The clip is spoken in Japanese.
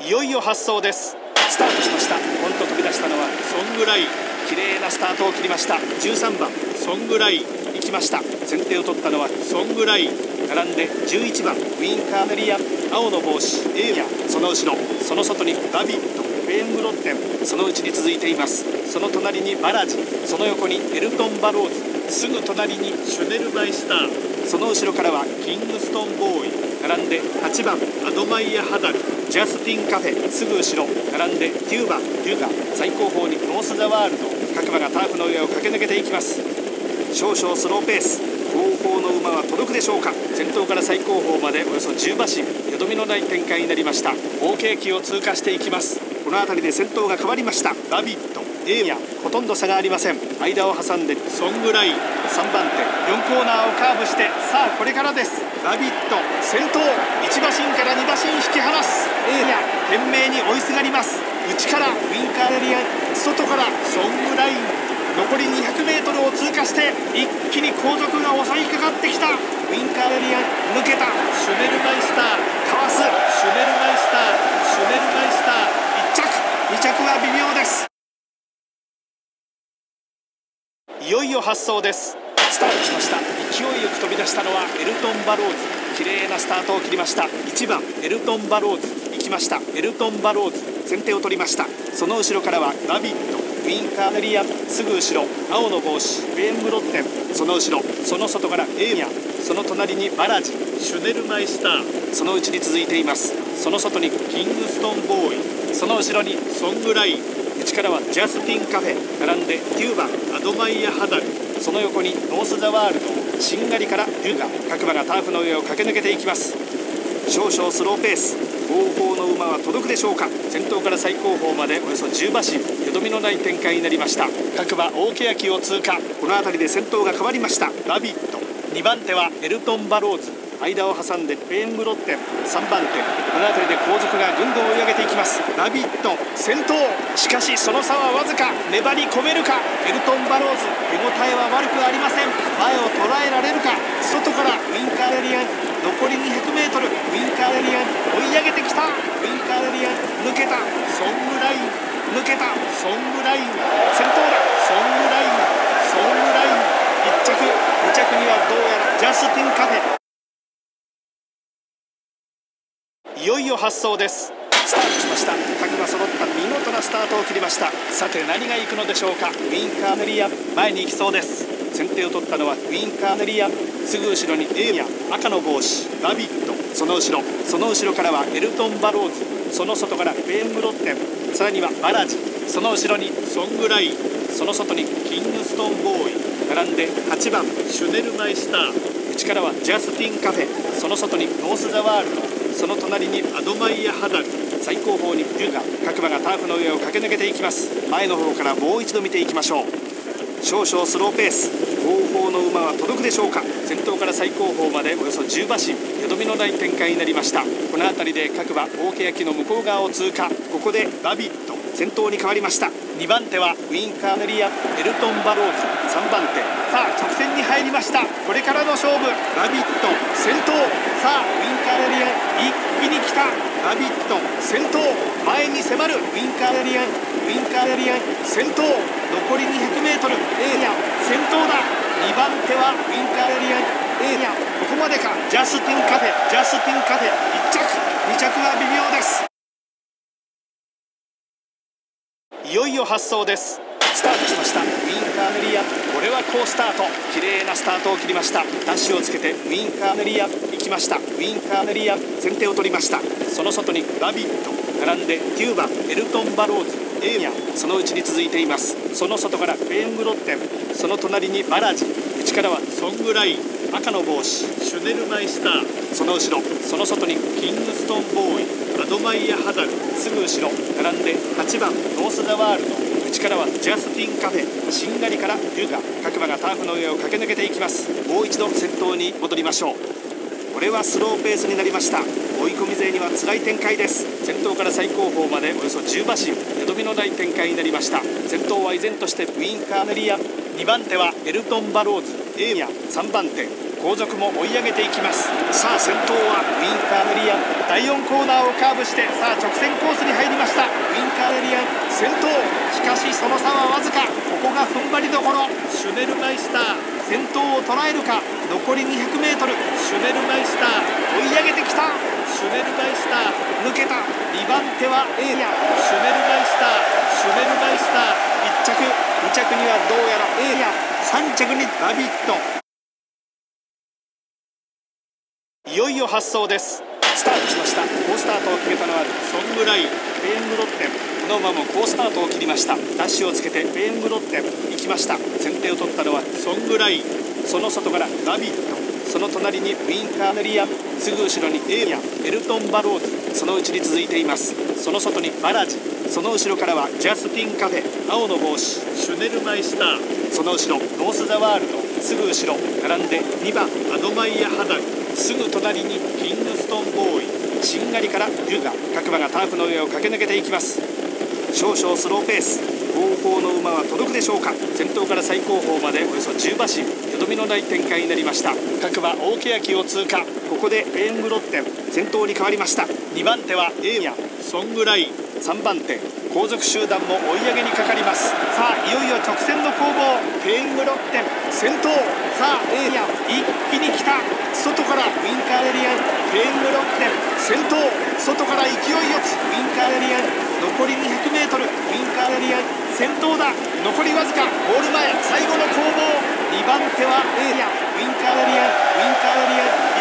いよいよ発走です。スタートしました。ポンと飛び出したのはソングライン。綺麗なスタートを切りました。13番ソングライン行きました。先手を取ったのはソングライン。並んで11番ウィンカーネリア、青の帽子エーヤ、その後ろその外にダビッド、フェーンブロッテン、そのうちに続いています。その隣にバラジ、その横にエルトン・バローズ、すぐ隣にシュネルマイスター、その後ろからはキングストン・ボーイ、並んで8番アドマイヤ・ハダル、ジャスティン・カフェ、すぐ後ろ並んで9番デュガ、最後方にノース・ザ・ワールド、各馬がターフの上を駆け抜けていきます。少々スローペース、後方の馬は届くでしょうか。先頭から最後方までおよそ10馬身、よどみのない展開になりました。大景気を通過していきます。この辺りで先頭が変わりました。ダビッド、エーヤ、ほとんど差がありません。間を挟んでソングライン、3番手4コーナーをカーブして、さあこれからです。ダビッド先頭、1馬身から2馬身引き離す。エーヤ懸命に追いすがります。内からウィンカーエリア、外からソングライン、残り 200m を通過して一気に後続が襲いかかってきた。ウィンカーエリア抜けた。シュネルマイスターかわす。シュネルマイスター、シュネルマイスター1着、2着は微妙です。いよいよ発走です。スタートしました。勢いよく飛び出したのはエルトン・バローズ。綺麗なスタートを切りました。1番エルトン・バローズ行きました。エルトン・バローズ先手を取りました。その後ろからはダビッド、ウィンカーネリア、すぐ後ろ青の帽子フェーンブロッテン、その後ろその外からエーニャ、その隣にバラジ、シュネルマイスター、そのうちに続いています。その外にキングストン・ボーイ、その後ろにソングライン、内からはジャスティン・カフェ、並んで9番アドマイヤ・ハダル、その横にノース・ザ・ワールド、しんがりからデュガ、各馬がターフの上を駆け抜けていきます。少々スローペース、後方の馬は届くでしょうか。先頭から最後方までおよそ10馬身、よどみのない展開になりました。各馬大欅を通過。この辺りで先頭が変わりました。ダビッド、2番手はエルトン・バローズ、間を挟んでフェーンブロッテン、3番手、この辺りで後続がぐんぐん追い上げていきます。ダビッド先頭、しかしその差はわずか。粘り込めるか。エルトン・バローズ手応えは悪くありません。前を捉えられるか。外からウィンカーエリアン、残り 200m、ウィンカーエリアン追い上げてきた。ウィンカーエリアン抜けた。ソングライン抜けた。ソングライン先頭だ。ソングライン、ソングライン1着、2着にはどうやらジャスティン・カフェ。いよいよ発走です。スタートしました。各馬揃った見事なスタートを切りました。さて何が行くのでしょうか。ウィンカーネリア前に行きそうです。先手を取ったのはウィンカーネリア、すぐ後ろにエーニャ、赤の帽子ダビッド、その後ろからはエルトン・バローズ、その外からフェーンブロッテン、さらにはバラジ、その後ろにソングライン、その外にキングストン・ボーイ、並んで8番シュネルマイスター、内からはジャスティン・カフェ、その外にノース・ザ・ワールド、その隣にアドマイヤ・ハダル、最後方にデュガ、各馬がターフの上を駆け抜けていきます。前の方からもう一度見ていきましょう。少々スローペース、後方の馬は届くでしょうか。先頭から最後方までおよそ10馬身、よどみのない展開になりました。この辺りで各馬大欅の向こう側を通過。ここでダビッド先頭に変わりました。2番手はウィンカーネリア、エルトン・バローズ、3番手、さあ直線に入りました。これからの勝負。ダビッド先頭、さあウィンカーネリア一気に来た。ダビッド先頭、前に迫るウィンカーネリアン、ウィンカーネリアン先頭、残り 200m、エーニャ先頭だ。2番手はウィンカーネリアン、エーニャここまでか。ジャスティン・カフェ、ジャスティン・カフェ1着、2着は微妙です。いよいよ発走です。スタートしました。ウィンカーネリア、これは好スタート、綺麗なスタートを切りました。ダッシュをつけてウィンカーネリア行きました。ウィンカーネリア先手を取りました。その外にダビッド、並んで9番エルトン・バローズ、エーニャそのうちに続いています。その外からフェーンブロッテン、その隣にバラジ、内からはソングライン、赤の帽子シュネルマイスター、その後ろその外にキングストン・ボーイ、アドマイヤ・ハダル、すぐ後ろ並んで8番ノース・ザ・ワールド、内からはジャスティン・カフェ、しんがりからデュガ、各馬がターフの上を駆け抜けていきます。もう一度先頭に戻りましょう。これはスローペースになりました。追い込み勢には辛い展開です。先頭から最後方までおよそ10馬身、よどみのない展開になりました。先頭は依然としてウィンカーネリア、2番手はエルトン・バローズ、エーニャ3番手、 後続も追い上げていきます。さあ先頭はウィンカーネリアン、第4コーナーをカーブして、さあ直線コースに入りました。ウィンカーネリアン先頭、しかしその差はわずか。ここが踏ん張りどころ。シュネルマイスター先頭を捉えるか。残り 200m、 シュネルマイスター追い上げてきた。シュネルマイスター抜けた。2番手はエイヤ、シュネルマイスター、シュネルマイスター1着、2着にはどうやらエイヤ、3着にダビッド。いよいよ発走です。スタートしました。好スタートを決めたのはソングライン、ペーングロッテン。この馬も好スタートを切りました。ダッシュをつけてペーングロッテン行きました。先手を取ったのはソングライン、その外からダビッド、その隣にウィンカーネリアン、すぐ後ろにエイヤ、エルトンバローズ、そのうちに続いています。その外にバラジ、その後ろからはジャスティンカフェ、青の帽子シュネルマイスター、その後ろノースザワールド、すぐ後ろ並んで2番アドマイヤハダイ、すぐ隣にキングストンボーイ、しんがりからデュガ、各馬がタープの上を駆け抜けていきます。少々スローペース、後方の馬は届くでしょうか。先頭から最後方までおよそ10馬身、よどみのない展開になりました。各馬大欅を通過。ここでペーングロッテン先頭に変わりました。2番手はエイヤ、ソングライン、3番手後続集団も追い上げにかかります。さあいよいよ直線の攻防。ペーングロッテン先頭、さあエイヤ一気に来た。外からウィンカーネリアン、ペーングロッテン先頭、外から勢いよくウィンカーネリアン、残り 200m、 ウィンカーネリアン先頭だ。残りわずか、ゴール前最後の攻防。2番手はエイヤ、ウィンカーネリアン、ウィンカーネリアン